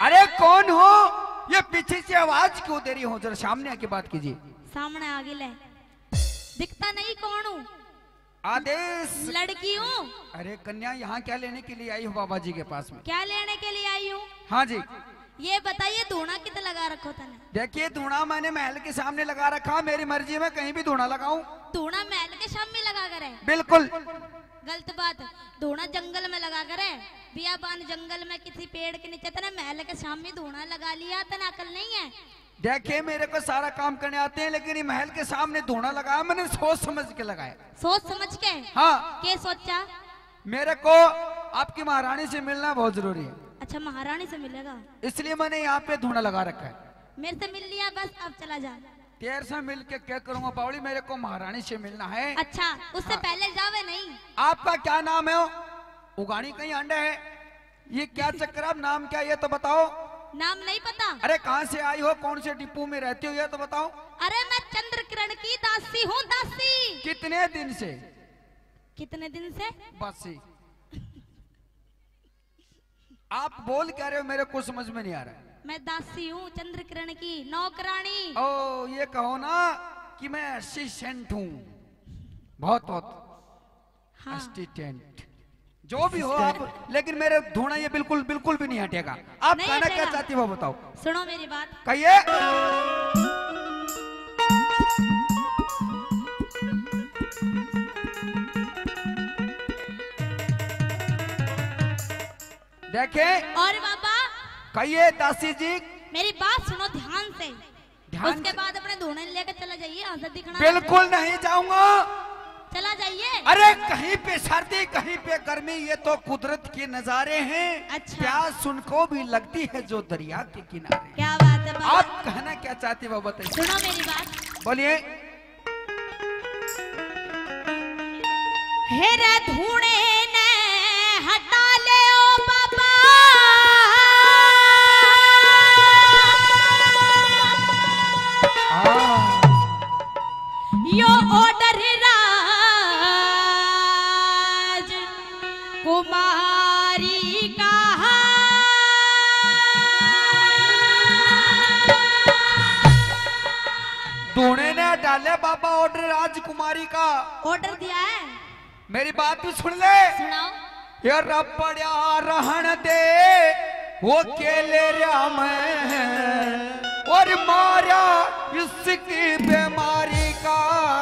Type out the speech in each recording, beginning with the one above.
अरे कौन हो? ये पीछे से आवाज क्यों दे रही हो? जरा सामने आके बात कीजिए। सामने आगे ले, दिखता नहीं कौन हूँ? आदेश लड़की हूँ। अरे कन्या, यहाँ क्या लेने के लिए आई हो बाबा जी के पास में? क्या लेने के लिए आई हूँ? हाँ जी। ये बताइए धूना कितना लगा रखो तने? देखिए धूना मैंने महल के सामने लगा रखा, मेरी मर्जी में कहीं भी धूना लगाऊं। धूना महल के सामने लगा कर है? बिल्कुल गलत बात। धूना जंगल में लगा कर है, बियाबान जंगल में किसी पेड़ के नीचे तने महल के सामने धूना लगा लिया, तना अकल नहीं है? देखिए मेरे को सारा काम करने आते हैं, लेकिन ये महल के सामने धूना लगाया मैंने सोच समझ के लगाया। सोच समझ के? हाँ। क्या सोचा? मेरे को आपकी महारानी से मिलना बहुत जरूरी है। अच्छा, महारानी से मिलेगा, इसलिए मैंने यहाँ पे धूना लगा रखा है। मेरे से मिल लिया, बस अब चला जा। तेरे से मिल के क्या करूंगा बावली, मेरे को महारानी से मिलना है। अच्छा, उससे पहले जावे नहीं। आपका क्या नाम है? उगानी कहीं अंडे है? ये क्या चक्कर? आप नाम क्या ये तो बताओ। नाम नहीं पता? अरे कहाँ से आई हो, कौन से डिपो में रहती हो ये तो बताओ। अरे मैं चंद्र किरण की दासी हूँ, दासी। कितने दिन से? कितने दिन से? बस आप बोल क्या रहे हो, मेरे को समझ में नहीं आ रहा है। मैं दासी हूँ चंद्र किरण की, नौकरानी। ओ ये कहो ना कि मैं असिस्टेंट हूँ, बहुत हाँ। असिस्टेंट जो भी हो आप, लेकिन मेरे धूना ये बिल्कुल बिल्कुल भी नहीं हटेगा। आप नहीं कहना क्या हटेगा। चाहती हो बताओ। सुनो मेरी बात। कहिए। देखे और बाबा कहिए दासी जी। मेरी बात सुनो ध्यान से। ध्यान उसके से। बाद अपने धोने लेकर चला जाइए, आंसर दिखना। बिल्कुल नहीं जाऊंगा। चला जाइए। अरे कहीं पे सर्दी कहीं पे गर्मी, ये तो कुदरत के नजारे हैं। अच्छा। प्यास उनको भी लगती है जो दरिया के किनारे। क्या बात है बाबा? आप कहना क्या चाहती हो बताइए। सुनो मेरी बात। बोलिए। हेरे धूणे ने हटा ले ओ बाबा, यो ऑर्डर राज कुमारी का। धूणे ने डाले बाबा ऑर्डर राजकुमारी का। ऑर्डर दिया है? मेरी बात भी सुन ले। सुनाओ। ये रपड़िया रहन दे वो केले राम और मारा इसकी बीमारी का।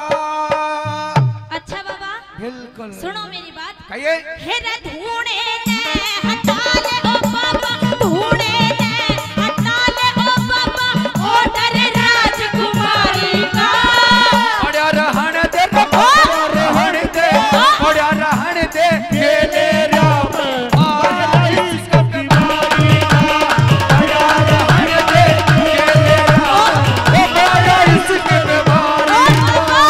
अच्छा बाबा बिल्कुल। सुनो मेरी बात। कहिए। हेरे धूणे ने हटा ले ओ बाबा, धूणे ने हटा ले ओ बाबा, ऑर्डर राजकुमारी का। और रहन दे रहन दे और रहन दे केले राम मारा इसकी बीमारी का। और रहन दे केले राम मारा इसकी बीमारी का।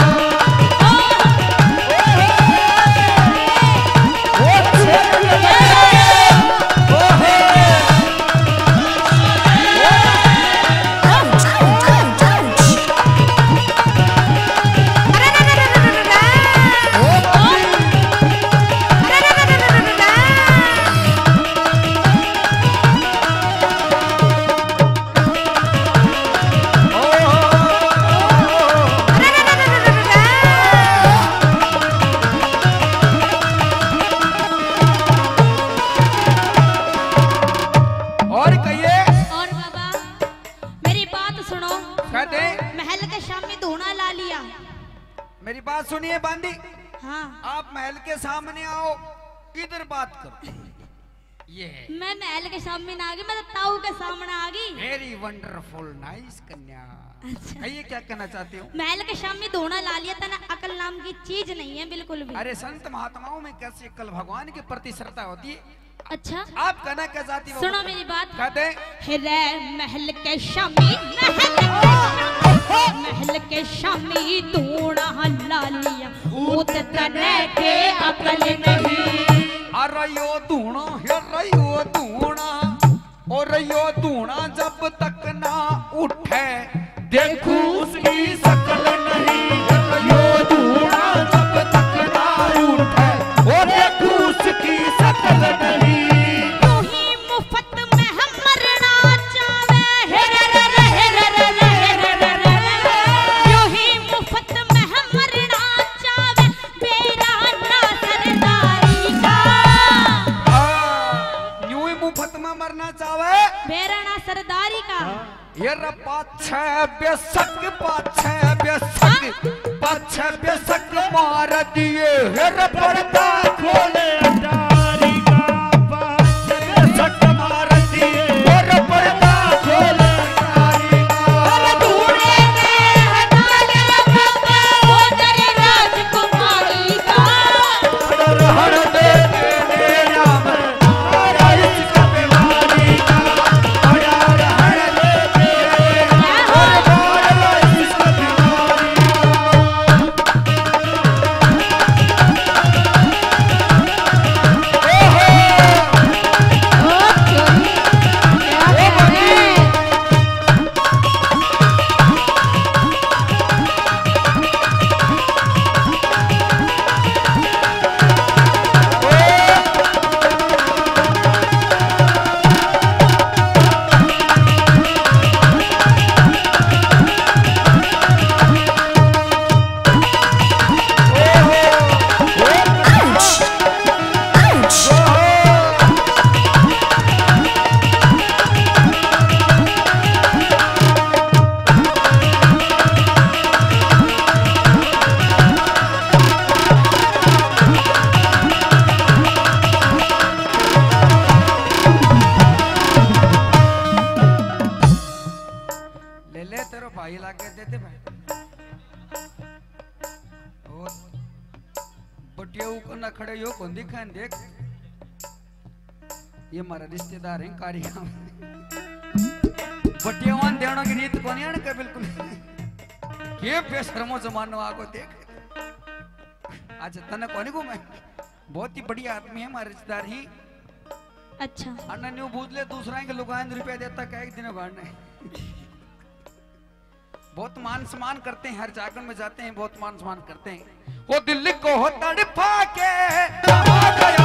और कहिए। और बाबा मेरी बात सुनो। कहते महल के सामने धूना ला लिया। मेरी बात सुनिए बांदी। हाँ। आप महल के सामने आओ, इधर बात करो। ये है मैं महल के सामने ना आ गई, मैं तो ताऊ के सामने आ गई। वेरी वंडरफुल नाइस कन्या। अच्छा। कहिए क्या कहना चाहते हो। महल के सामने धूना ला लिया, तना अकल नाम की चीज नहीं है बिल्कुल भी। अरे संत महात्माओं में कैसे कल भगवान के प्रति श्रद्धा होती है। अच्छा आप कहना क्या चाहती हो। सुनो मेरी बात। कहते हेरे महल के शामी, महल के शामी धूना ला लिया, भूत तने के अकल नहीं। अरे यो धूणा हे यो धूणा और यो धूणा जब तक ना उठे देखू उसकी शकल नहीं। यो धूणा जब तक ना उठे और देखू उसकी शकल नहीं। तू ही मुफ्त में हमर चावे बेराना सरदारी का ये रे पाछे बेशक मार दिए हे रे पर्दा खोले अटारी का पाछे बेशक मार दिए हे रे पर्दा खोले अटारी का धूणे ने हटा ले बाबा वो तेरे राजकुमारी का हर दे दे राम हरा इसका बीमारी का हर दे दे हरा इसका भाई लाके देते भाई और बटिया को न खड़े यो कौन दिखा देख ये हमारा रिश्तेदार हैं कारिया बटियावान देवनों की रीत कोनी है ना बिल्कुल ये बेशर्मो जमानो आगो देख आज तने कोनी को मैं बहुत ही बढ़िया आदमी है हमारे रिश्तेदार ही अच्छा अन्ना न्यू बूझ ले दूसरा के लोग रुपया देता क्या एक दिन गाड़ने बहुत मान सम्मान करते हैं हर जागरण में जाते हैं बहुत मान सम्मान करते हैं वो दिल को हो तड़पा के कहाँ गया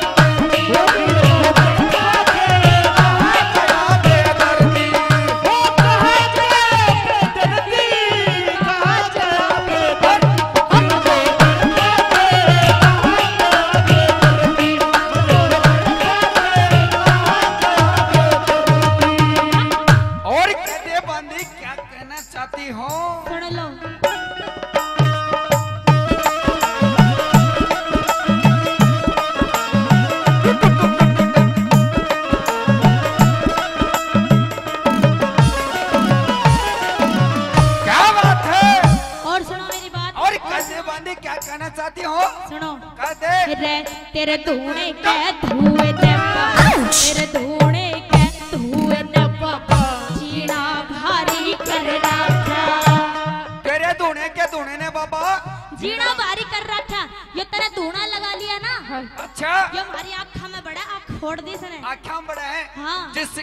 तेरे धूने के धुए दे तेरे धूने के धुए दे बाबा जीना भारी कर रखा तेरे धूने के धुने ने बाबा जीना भारी कर रखा ये तेरा धूना लगा लिया ना अच्छा ये हमारी आँखा में बड़ा आँख फोड़ दी सने आँखा में बड़ा है हाँ जिस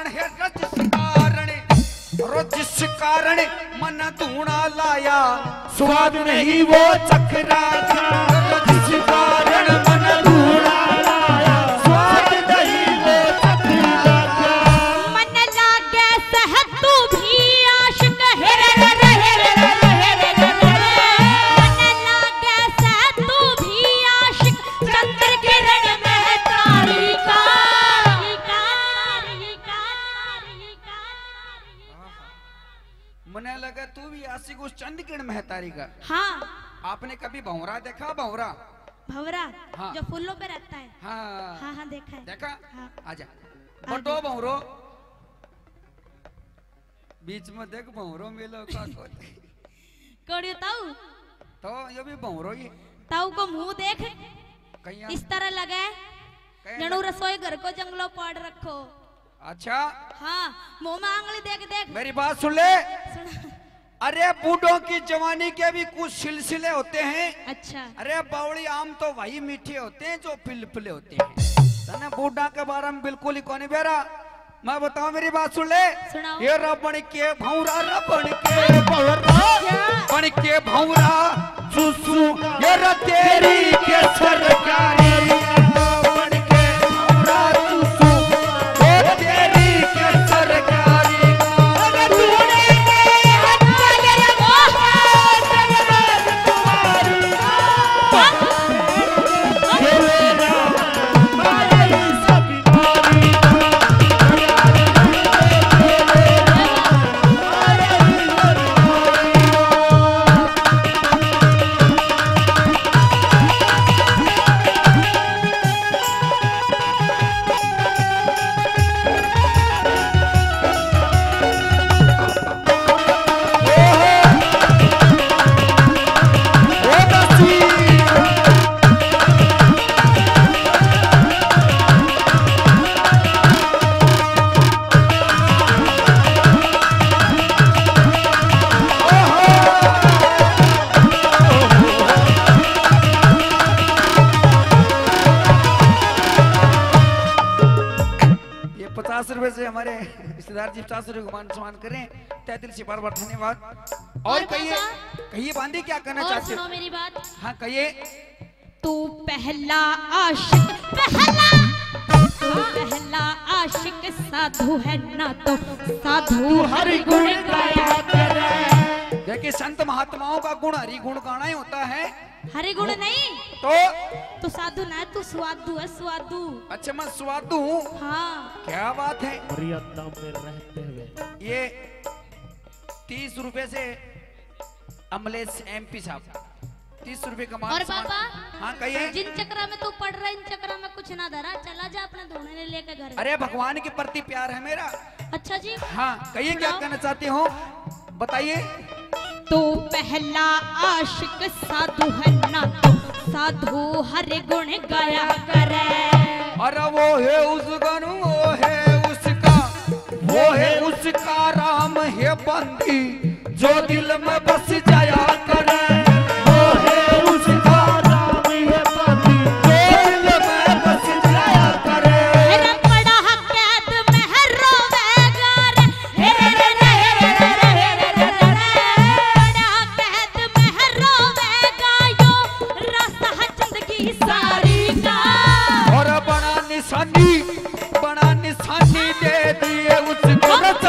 कारण मन धूना लाया स्वाद नहीं वो चखरा जिस कारण मन धूना लाया स्वाद नहीं वो चखरा मन लागे सहत तू भी आशिक हेरे रे हेरे रे मन लागे सहत तू भी आशिक चंद्र किरण में तारी का मने लगा तू भी आशिक उस चंद्र किरण में तारी का हाँ आपने कभी भंवरा देखा भंवरा भंवरा हाँ। जो फूलों पे रहता है हाँ हाँ हाँ देखा है देखा हाँ। आजा बटो भंवरो बीच में देख भंवरो मिलो का कोड़ियो ताऊ तो ये भी भंवरो ही ताऊ को मुंह देख कहीं इस तरह लगा है जनू रसोई घर को जंगलों पाड़ रखो अच्छा हाँ मुंह में आंगली देख देख मेरी बात सुन ले सुन अरे बूढ़ों की जवानी के भी कुछ सिलसिले होते हैं अच्छा अरे बावड़ी आम तो वही मीठे होते हैं जो पिलपिले होते हैं तने बूढ़ा के बारे में बिल्कुल ही कोनी बेरा मैं बताऊं मेरी बात सुन ले सुनाओ। ये रबण के भौरा रबण के भौरा बन के भौरा सुसु ये र तेरी के सरकारी बन के भौरा सुसु ये तेरी के सरकारी ₹50 से हमारे रिश्तेदार जी 50 रुपये मान सम्मान करें, तहे दिल से बार बार धन्यवाद। और कहिए कहिए बांदी क्या कहना चाहते सुनो मेरी बात। हाँ कहिए। तू पहला आशिक साधु है ना तो साधु हरि गुण गाया करे। देखिए संत महात्माओं का गुण हरि गुण गाना ही होता है, हरि गुण नहीं तो साधु ना, तू स्वादु है, स्वादु। अच्छा मैं स्वादु हूँ। हाँ क्या बात है। मर्यादा में रहते हुए ये 30 रुपए से अमलेश MP साहब 30 रुपए का मान। और बाबा हाँ कहिए। जिन चक्रा में तू पढ़ रहा है इन चक्रा में कुछ ना धरा, चला जा अपने धोने ने लेकर घर। अरे भगवान के प्रति प्यार है मेरा। अच्छा जी हाँ कहिए क्या कहना चाहते हो बताइए। तो पहला आशिक साधु है ना तो साधु हरि गुण गाया करे। अरे वो है उस गण वो है उसका राम है बंदी जो दिल में बस जाया करे। वो है उसका राम है बंदी जो दिल में बस जाया करे। मेरा बड़ा कैद में रोवेगा रे, बड़ा कैद में रोवेगा यो रास्ता जिंदगी सारी का। और बड़ा निशानी दे दिए उसको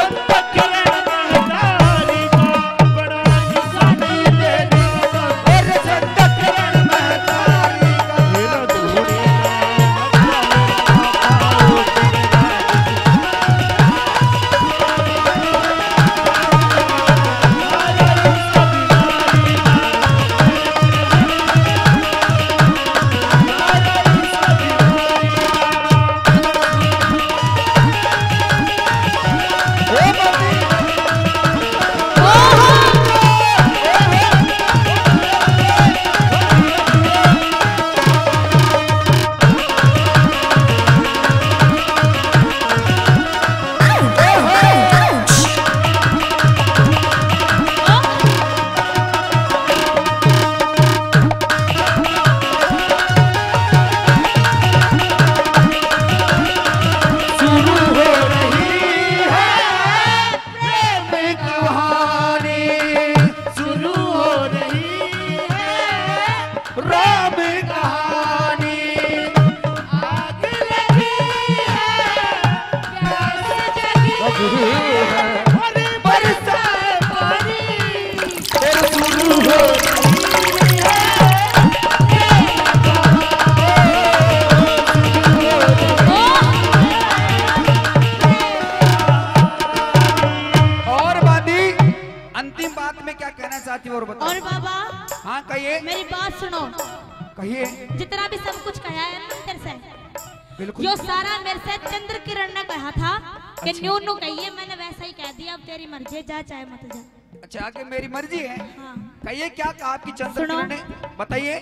और बताओ। और बाबा हाँ कहिए। मेरी बात सुनो। कहिए। जितना भी सब कुछ कहा है ना तेरे से, बिल्कुल जो सारा मेरे से चंद्र किरण ने कहा था कि न्यू न्यू कहिए, मैंने वैसा ही कह दिया। अब तेरी मर्जी, जा चाहे मत जा। अच्छा आगे मेरी मर्जी है। हाँ कहिए क्या कहा आपकी चंद्र किरण ने, बताइए।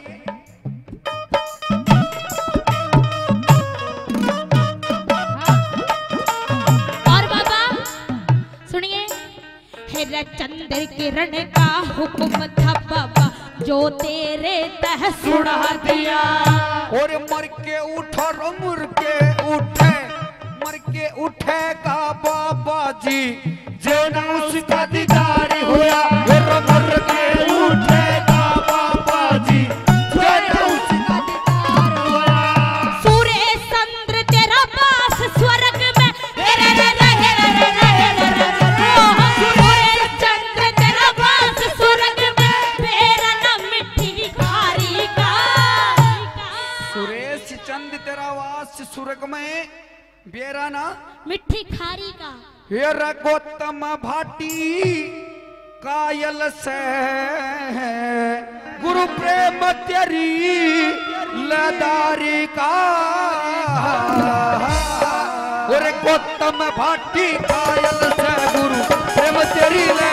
और बाबा सुनिए, हेरा चंद्र किरण का हुक्म था बाबा जो तेरे तह सुना दिया। और मर के उठा मर के उठेगा बाबा जी जो न उसका दीदार हुआ। मर के उठेगा बाबा जी जो न उसका दीदार हुआ। सूर्य चंद्र तेरा वास स्वर्ग में, सूर्य चंद्र तेरा वास स्वर्ग में, मेरा नाम मिट्टी खारी का। सुरेश चंद तेरा वास स्वर्ग में, बेरा ना मिट्टी खारी का। हेर गौतम भाटी कायल से गुरु प्रेम तेरी लदारी का। और गौतम भाटी कायल से गुरु प्रेम तेरी